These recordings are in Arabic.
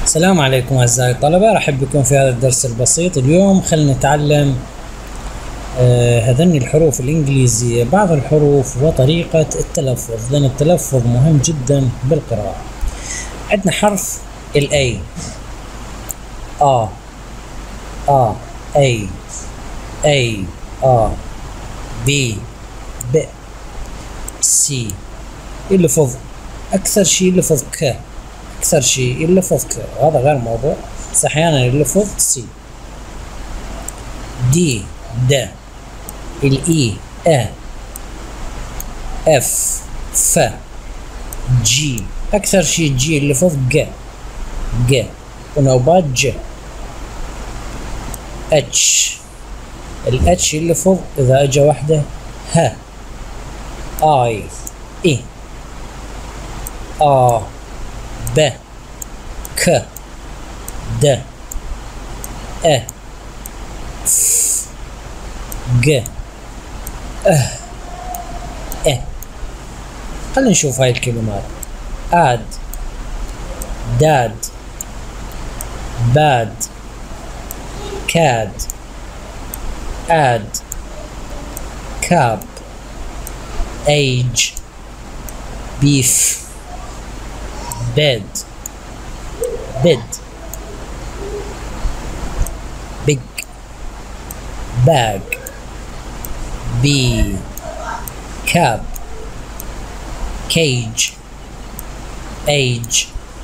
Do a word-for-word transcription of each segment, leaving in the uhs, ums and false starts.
السلام عليكم أعزائي الطلبة، رحب بكم في هذا الدرس البسيط. اليوم خلينا نتعلم آه هذني الحروف الإنجليزية، بعض الحروف وطريقة التلفظ، لأن التلفظ مهم جدا بالقراءة. عندنا حرف الأي، آ آ أي أي آ بي ب سي. يلفظ أكثر شيء يلفظ ك، أكثر شيء يلفظ ك، وهذا غير موضوع، بس أحيانا يلفظ سي. دي د، الإي أ، إف ف، جي أكثر شيء جي يلفظ ج ج، ونوبات ج. اتش، الاتش يلفظ إذا أجا وحده ه. آي إي آ ب ك د أ ف ج أه أ. خلينا نشوف هاي الكلمات: آد، داد، باد، كاد، آد، كاب، أيج، بيف، بيد، بيد، بيج، باج، بي، كاب، كيج، أيج،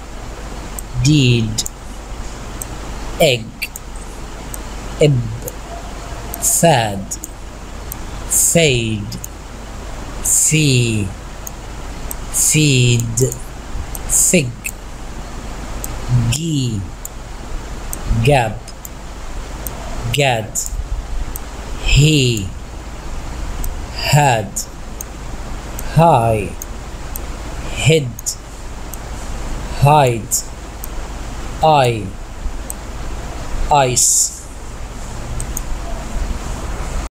ديد، إج، إب، فاد، فيد، في، فيد، فig، جي، جاب، جاد، هي، had، هاي، hid، hide، I، ice،